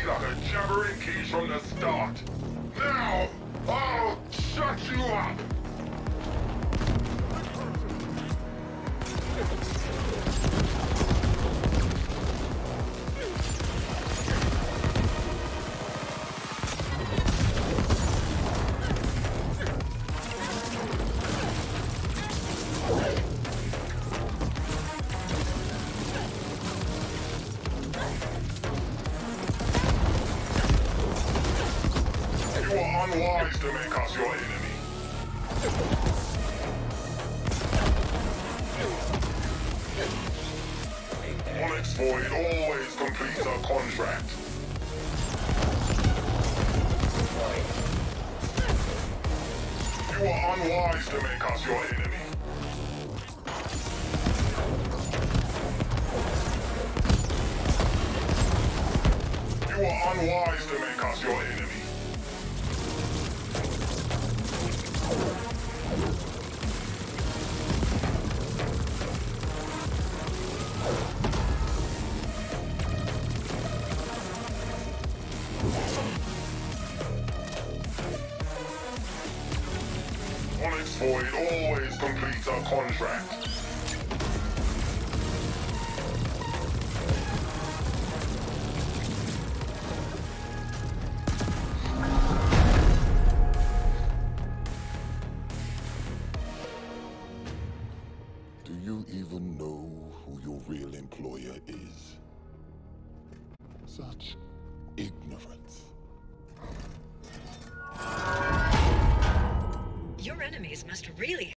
like a jabbering quiche from the start. Now, I'll shut you up! You are unwise to make us your enemy. Onyx Void always completes a contract. You are unwise to make us your enemy. You are unwise to make us your enemy. Onyx Void always completes a contract. Do you even know who your real employer is? Such ignorance. Your enemies must really